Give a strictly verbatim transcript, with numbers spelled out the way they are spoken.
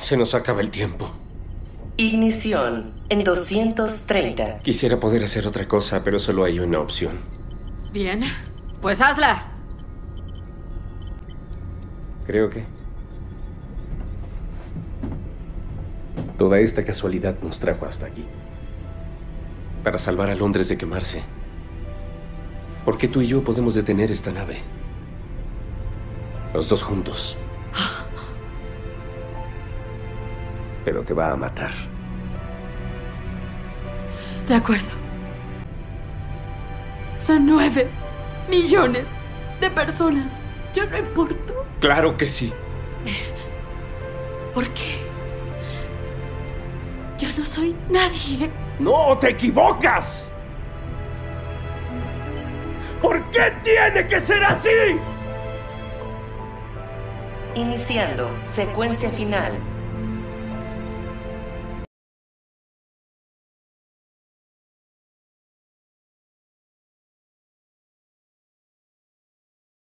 Se nos acaba el tiempo. Ignición en doscientos treinta. Quisiera poder hacer otra cosa, pero solo hay una opción. Bien, pues hazla. Creo que... toda esta casualidad nos trajo hasta aquí. Para salvar a Londres de quemarse. Porque tú y yo podemos detener esta nave. Los dos juntos. Pero te va a matar. De acuerdo. Son nueve millones de personas. Yo no importo. ¡Claro que sí! ¿Por qué? Yo no soy nadie. ¡No te equivocas! ¿Por qué tiene que ser así? Iniciando secuencia final.